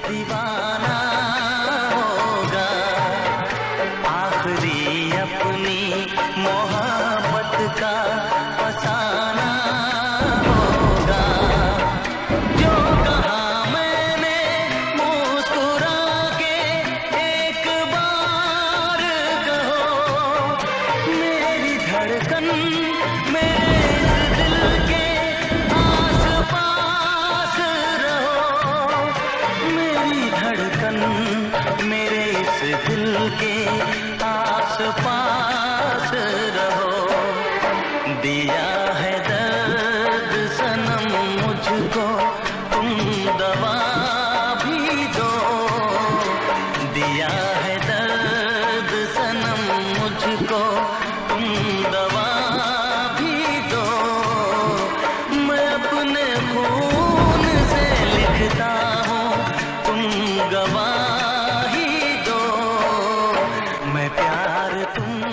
दीवाना होगा। आखिरी अपनी मोहब्बत का फसाना होगा। जो कहा मैंने मुस्कुरा के एक बार कहो, मेरी धड़कन मेरे इस दिल के आस पास रहो। मेरी धड़कन मेरे इस दिल के आस पास रहो। दिया है दर्द सनम मुझको, तुम दवा भी दो। दिया है दर्द सनम मुझको, तुम दवा भी दो। मैं अपने खून से लिखता हूँ, तुम गवाही दो। मैं प्यार तुम